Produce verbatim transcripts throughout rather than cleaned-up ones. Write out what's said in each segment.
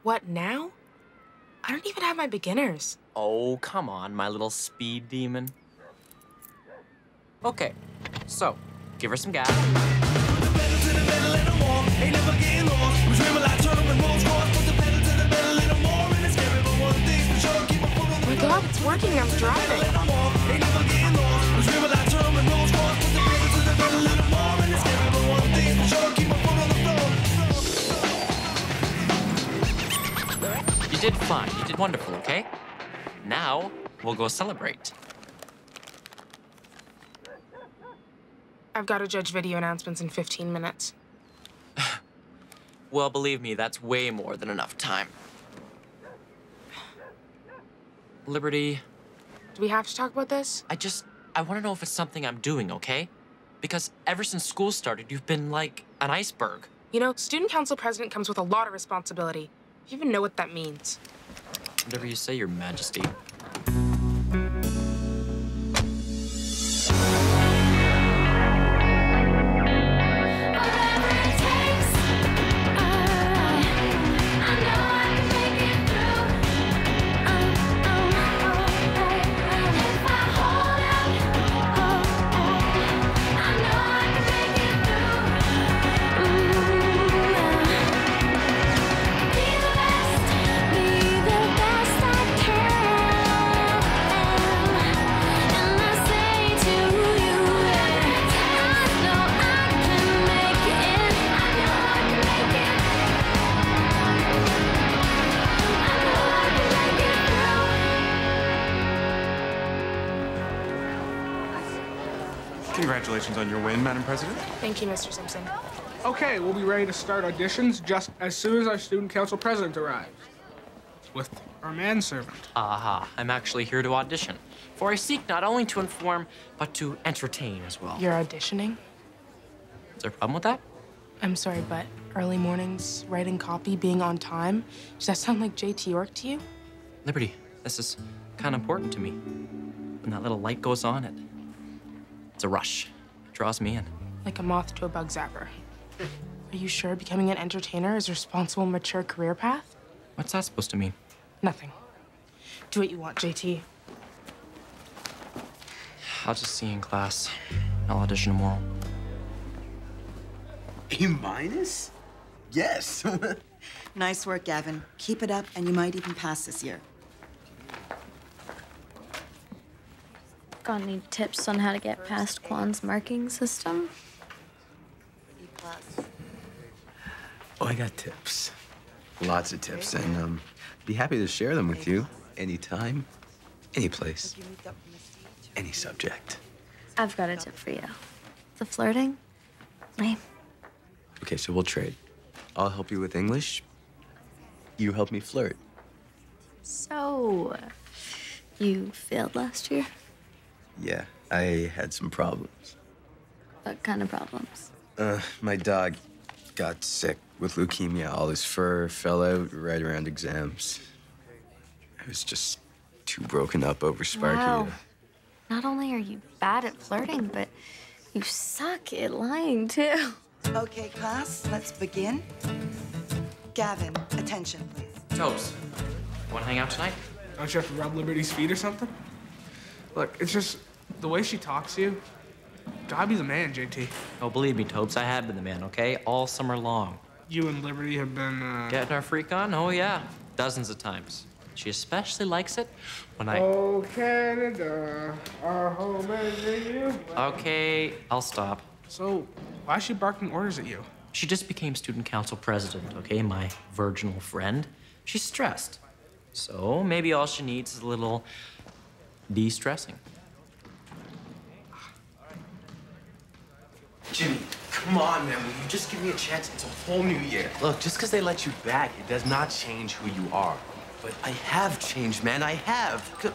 What, now? I don't even have my beginners. Oh, come on, my little speed demon. Okay, so, give her some gas. Oh my God, it's working, I'm driving. You did fine, you did wonderful, okay? Now, we'll go celebrate. I've got to judge video announcements in fifteen minutes. Well, believe me, that's way more than enough time. Liberty. Do we have to talk about this? I just, I want to know if it's something I'm doing, okay? Because ever since school started, you've been like an iceberg. You know, student council president comes with a lot of responsibility. Do you even know what that means? Whatever you say, Your Majesty. Congratulations on your win, Madam President. Thank you, Mister Simpson. Okay, we'll be ready to start auditions just as soon as our student council president arrives. With our manservant. Aha, I'm actually here to audition. For I seek not only to inform, but to entertain as well. You're auditioning? Is there a problem with that? I'm sorry, but early mornings, writing copy, being on time, does that sound like J T York to you? Liberty, this is kind of important to me. When that little light goes on, it, it's a rush. It draws me in. Like a moth to a bug zapper. Are you sure becoming an entertainer is a responsible, mature career path? What's that supposed to mean? Nothing. Do what you want, J T. I'll just see you in class. I'll audition tomorrow. A minus? Yes. Nice work, Gavin. Keep it up, and you might even pass this year. Got any tips on how to get past Kwan's marking system? E plus. Oh, I got tips. Lots of tips, and um, be happy to share them with you anytime, any place, any subject. I've got a tip for you. The flirting? Lame. Okay, so we'll trade. I'll help you with English. You help me flirt. So, you failed last year? Yeah, I had some problems. What kind of problems? Uh, my dog got sick with leukemia. All his fur fell out right around exams. I was just too broken up over Sparky. Wow. Not only are you bad at flirting, but you suck at lying, too. Okay, class, let's begin. Gavin, attention, please. Topes, you want to hang out tonight? Don't you have to rub Liberty's feet or something? Look, it's just the way she talks to you. Gotta be the man, J T. Oh, believe me, Topes, I have been the man, okay? All summer long. You and Liberty have been, uh... Getting our freak on? Oh, yeah. Dozens of times. She especially likes it when I... Oh, Canada, our home is in you. Okay, I'll stop. So, why is she barking orders at you? She just became student council president, okay? My virginal friend. She's stressed. So maybe all she needs is a little de-stressing. Jimmy, come on, man. Will you just give me a chance? It's a whole new year. Look, just because they let you back, it does not change who you are. But I have changed, man. I have. C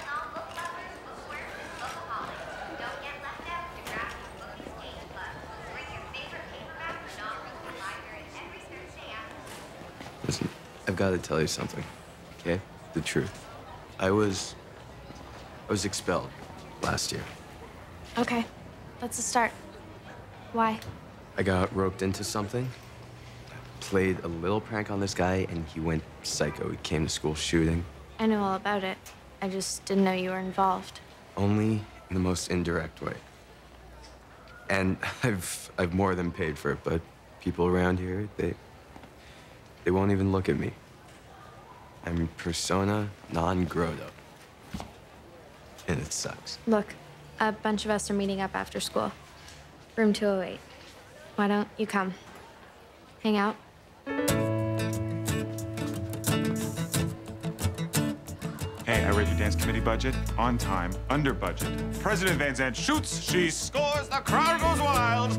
Listen, I've got to tell you something, okay? The truth. I was... I was expelled last year. Okay, that's a start. Why? I got roped into something. played a little prank on this guy, and he went psycho. He came to school shooting. I know all about it. I just didn't know you were involved. Only in the most indirect way. And I've I've more than paid for it, but people around here, they they won't even look at me. I'm persona non grata. And it sucks. Look, a bunch of us are meeting up after school. Room two oh eight. Why don't you come? Hang out? Hey, I read your dance committee budget. On time, under budget. President Van Zandt shoots, she scores, the crowd goes wild.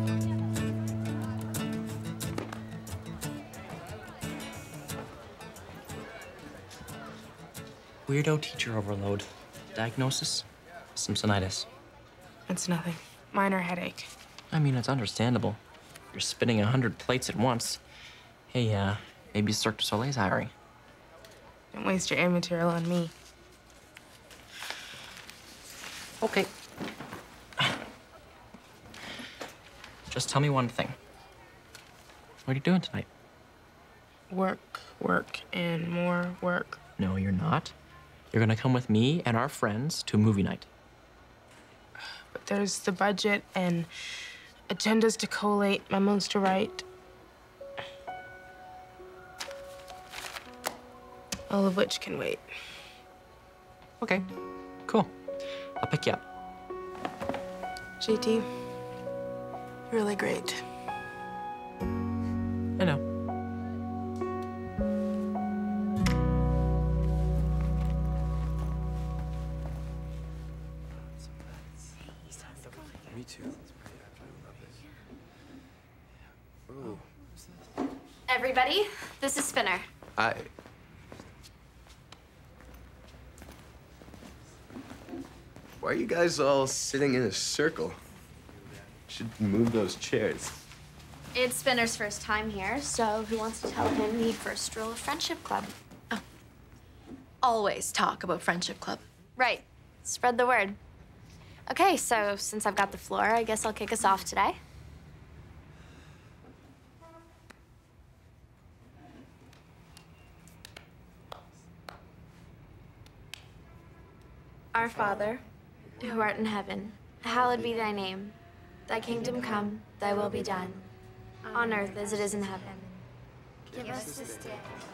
Weirdo teacher overload. Diagnosis? Simpsonitis. It's nothing. Minor headache. I mean, it's understandable. You're spinning a hundred plates at once. Hey, uh, maybe Cirque du Soleil's hiring. Don't waste your air material on me. Okay. Just tell me one thing. What are you doing tonight? Work, work, and more work. No, you're not. You're gonna come with me and our friends to a movie night. But there's the budget and agendas to collate, memos to write. All of which can wait. Okay, cool. I'll pick you up. J T, you're really great. I know. Me too. Everybody, this is Spinner. I. Why are you guys all sitting in a circle? Should move those chairs. It's Spinner's first time here, so who wants to tell him the first rule of Friendship Club? Always talk about Friendship Club. Right. Spread the word. Okay, so since I've got the floor, I guess I'll kick us off today. Our Father, who art in heaven, hallowed be thy name. Thy kingdom come, thy will be done, on earth as it is in heaven. Give us this day.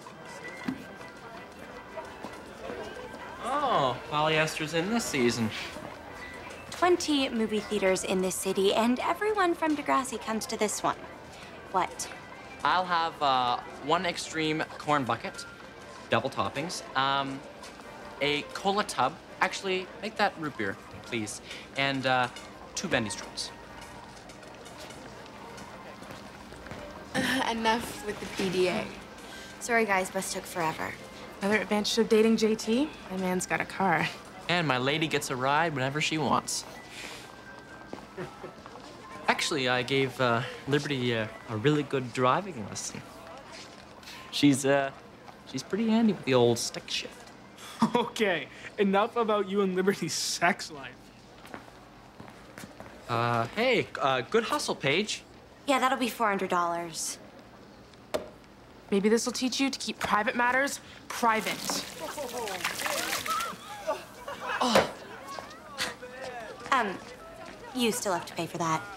Oh, polyester's in this season. twenty movie theaters in this city, and everyone from Degrassi comes to this one. What? I'll have uh, one extreme corn bucket, double toppings, um, a cola tub. Actually, make that root beer, please, and uh, two bendy straws. Enough with the P D A. Sorry, guys, bus took forever. Another advantage of dating J T, my man's got a car. And my lady gets a ride whenever she wants. Actually, I gave uh, Liberty uh, a really good driving lesson. She's, uh, she's pretty handy with the old stick shift. Okay, enough about you and Liberty's sex life. Uh, hey, uh, good hustle, Paige. Yeah, that'll be four hundred dollars. Maybe this will teach you to keep private matters private. Oh. Um, you still have to pay for that.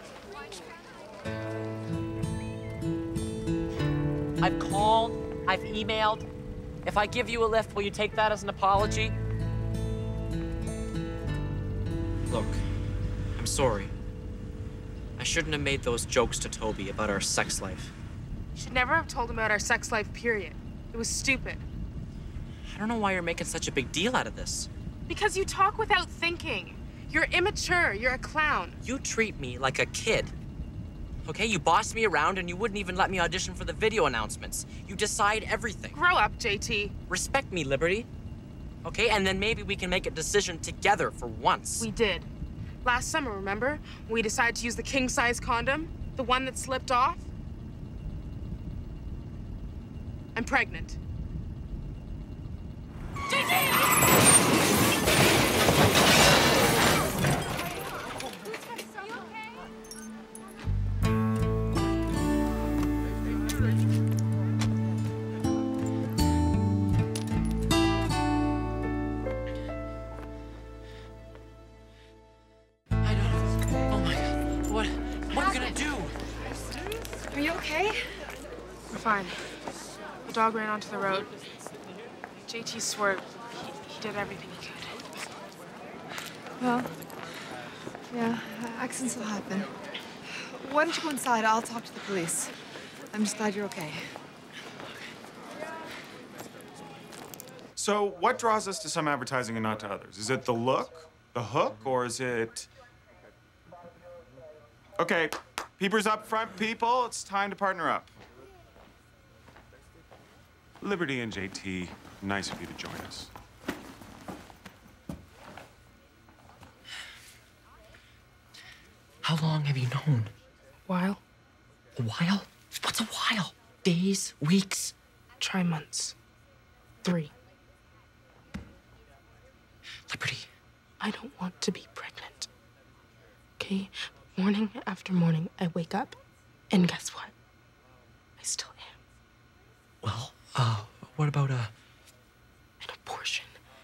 I've called, I've emailed. If I give you a lift, will you take that as an apology? Look, I'm sorry. I shouldn't have made those jokes to Toby about our sex life. You should never have told him about our sex life, period. It was stupid. I don't know why you're making such a big deal out of this. Because you talk without thinking. You're immature, you're a clown. You treat me like a kid. Okay, you boss me around and you wouldn't even let me audition for the video announcements. You decide everything. Grow up, J T. Respect me, Liberty. Okay, and then maybe we can make a decision together for once. We did. Last summer, remember? We decided to use the king-size condom, the one that slipped off. I'm pregnant. J T! okay? We're fine. The dog ran onto the road. J T swerved. He, he did everything he could. Well, yeah, accidents will happen. Why don't you go inside? I'll talk to the police. I'm just glad you're okay. So what draws us to some advertising and not to others? Is it the look, the hook, or is it... Okay, peepers up front, people. It's time to partner up. Liberty and J T, nice of you to join us. How long have you known? While? A while? What's a while? Days? Weeks? Try months. Three. Liberty. I don't want to be pregnant. Okay? Morning after morning, I wake up, and guess what? I still am. Well, uh, what about, uh... An abortion.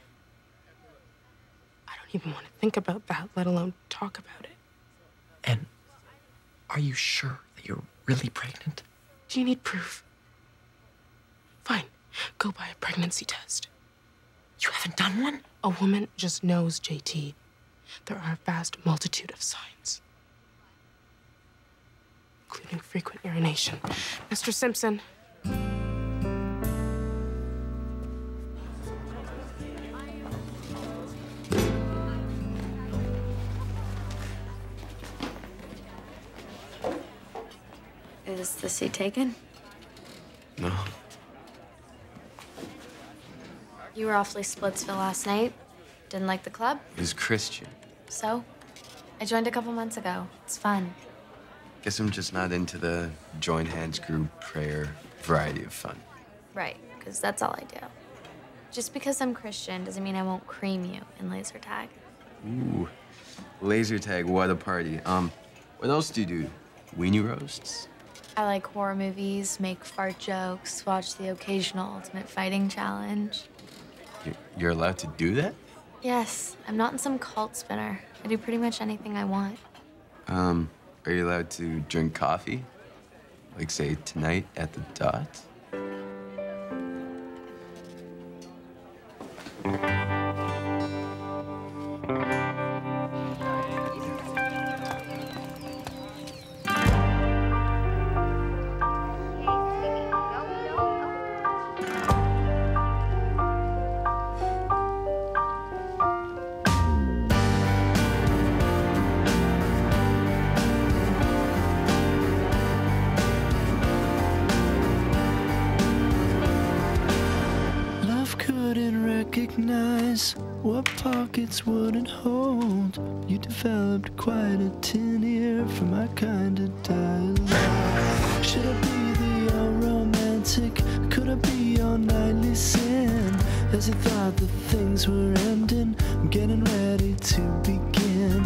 I don't even want to think about that, let alone talk about it. And are you sure that you're really pregnant? Do you need proof? Fine. Go buy a pregnancy test. You haven't done one? A woman just knows, J T. There are a vast multitude of signs, including frequent urination. Mister Simpson. Is the seat taken? No. You were awfully Splitsville last night. Didn't like the club? It was Christian. So? I joined a couple months ago. It's fun. Guess I'm just not into the join hands group prayer variety of fun. Right, because that's all I do. Just because I'm Christian doesn't mean I won't cream you in laser tag. Ooh, laser tag, what a party. Um, what else do you do? Weenie roasts? I like horror movies, make fart jokes, watch the occasional Ultimate Fighting Challenge. You're, you're allowed to do that? Yes, I'm not in some cult spinner. I do pretty much anything I want. Um, are you allowed to drink coffee? Like, say, tonight at the Dot? Recognize what pockets wouldn't hold. You developed quite a tin ear for my kind of dialogue. Should I be the unromantic? Could I be your nightly sin? As you thought that things were ending, I'm getting ready to begin.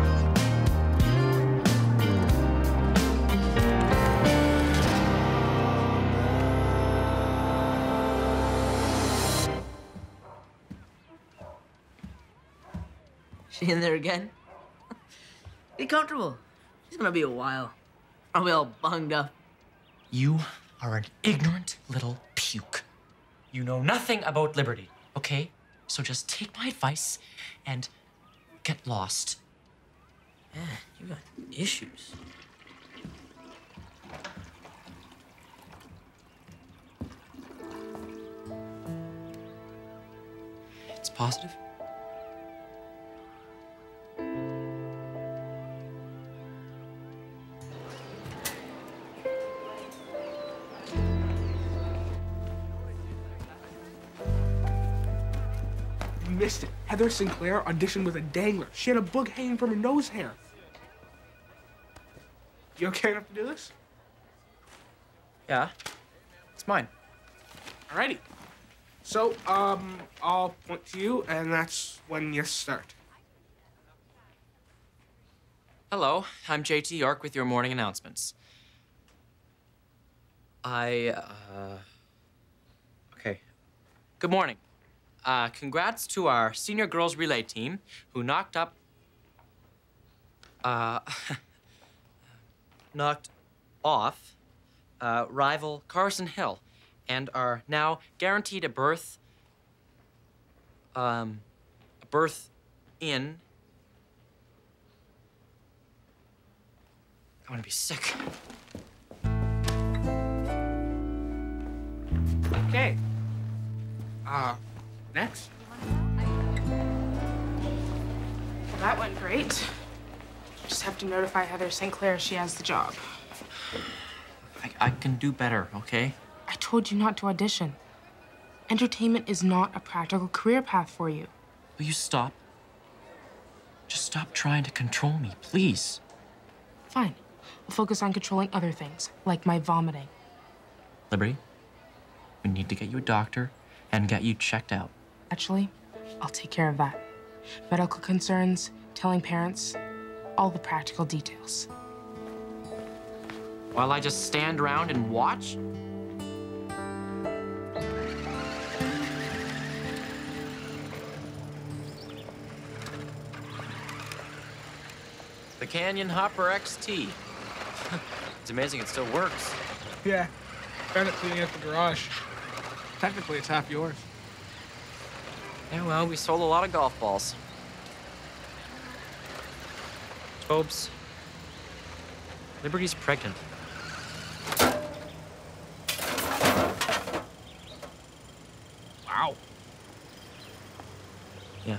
She in there again? Be comfortable. She's gonna be a while. I'll be all bunged up. You are an ignorant little puke. You know nothing about liberty, okay? So just take my advice and get lost. Man, you got issues. It's positive. Missed it. Heather Sinclair auditioned with a dangler. She had a book hanging from her nose hair. You okay enough to do this? Yeah, it's mine. Alrighty. So, um, I'll point to you, and that's when you start. Hello, I'm J T York with your morning announcements. I, uh... Okay. Good morning. Uh, congrats to our senior girls relay team who knocked up... Uh... knocked off uh, rival Carson Hill and are now guaranteed a berth, um, a berth in. I want to be sick. Okay. Uh, next. Well, that went great. Just have to notify Heather Saint Clair she has the job. I, I can do better, okay? I told you not to audition. Entertainment is not a practical career path for you. Will you stop? Just stop trying to control me, please. Fine. I'll focus on controlling other things, like my vomiting. Liberty, we need to get you a doctor and get you checked out. Actually, I'll take care of that. Medical concerns, telling parents, all the practical details. While I just stand around and watch? The Canyon Hopper X T. It's amazing it still works. Yeah. Found it cleaning at the garage. Technically, it's half yours. Yeah, well, we sold a lot of golf balls. Tobes, Liberty's pregnant. Wow. Yeah.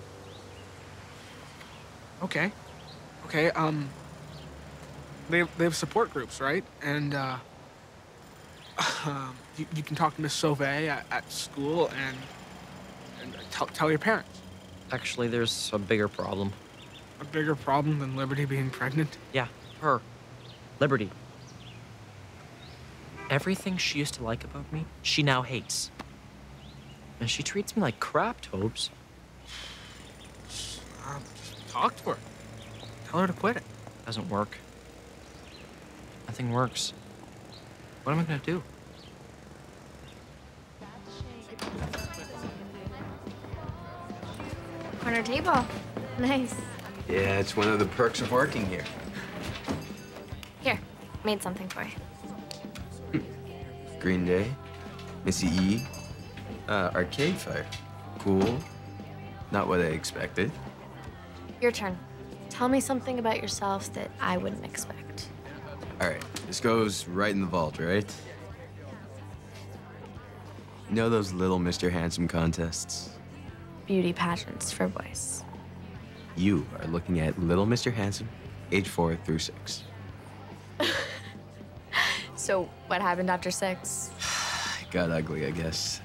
Okay. Okay, um... They, they have support groups, right? And, uh... um, you, you can talk to Miss Sauvé at, at school and... and tell, tell your parents. Actually, there's a bigger problem. A bigger problem than Liberty being pregnant? Yeah, her. Liberty. Everything she used to like about me, she now hates. And she treats me like crap, Tobes. Uh, just talk to her. Tell her to quit it. Doesn't work. Nothing works. What am I gonna do? Corner table. Nice. Yeah, it's one of the perks of working here. Here, made something for you. Green Day, Missy E, uh, Arcade Fire. Cool. Not what I expected. Your turn. Tell me something about yourself that I wouldn't expect. All right, this goes right in the vault, right? You know those little Mister Handsome contests? Beauty pageants for boys. You are looking at little Mister Handsome, age four through six. So, what happened after six? It got ugly, I guess.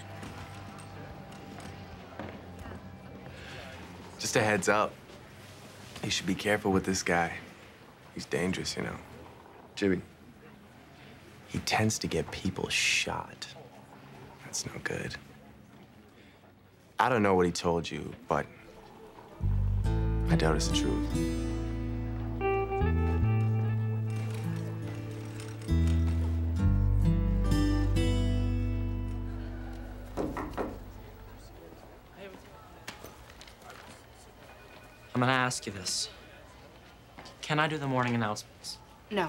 Just a heads up. You should be careful with this guy. He's dangerous, you know. Jimmy. He tends to get people shot. That's no good. I don't know what he told you, but I doubt it's the truth. I'm gonna ask you this. Can I do the morning announcements? No.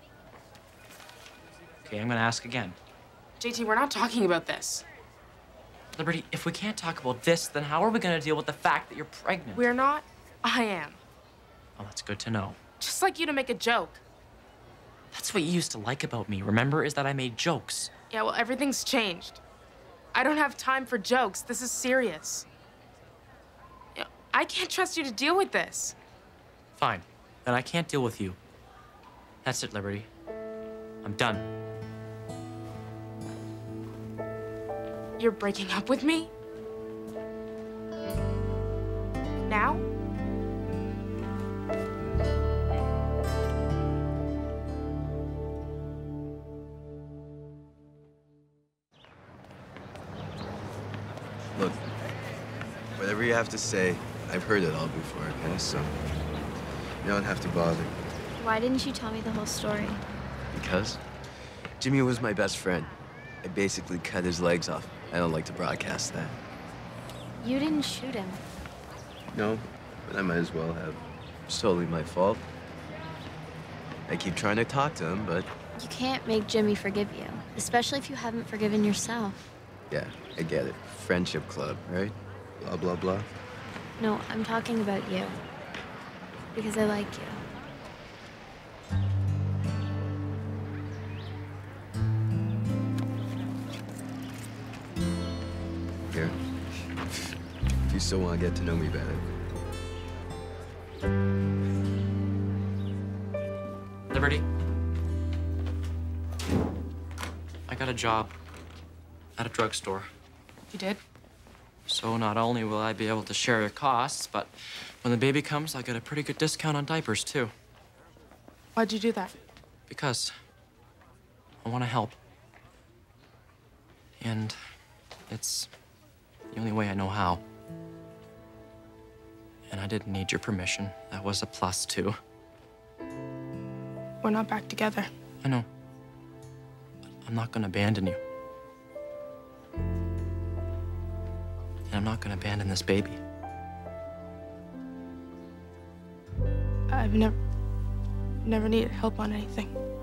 Okay, I'm gonna ask again. J T, we're not talking about this. Liberty, if we can't talk about this, then how are we gonna deal with the fact that you're pregnant? We're not. I am. Oh, that's good to know. Just like you to make a joke. That's what you used to like about me, remember? Is that I made jokes. Yeah, well, everything's changed. I don't have time for jokes. This is serious. You know, I can't trust you to deal with this. Fine. Then I can't deal with you. That's it, Liberty. I'm done. You're breaking up with me? Now? Look, whatever you have to say, I've heard it all before, okay? So you don't have to bother. Why didn't you tell me the whole story? Because Jimmy was my best friend. I basically cut his legs off. I don't like to broadcast that. You didn't shoot him. No, but I might as well have. It's totally my fault. I keep trying to talk to him, but You can't make Jimmy forgive you, especially if you haven't forgiven yourself. Yeah, I get it. Friendship club, right? Blah, blah, blah. No, I'm talking about you. Because I like you. Here. If you still want to get to know me better. Liberty? I got a job at a drugstore. You did? So not only will I be able to share your costs, but when the baby comes, I'll get a pretty good discount on diapers, too. Why'd you do that? Because I want to help. And it's the only way I know how. And I didn't need your permission. That was a plus, too. We're not back together. I know. But I'm not gonna abandon you. And I'm not gonna abandon this baby. I've never, never needed help on anything.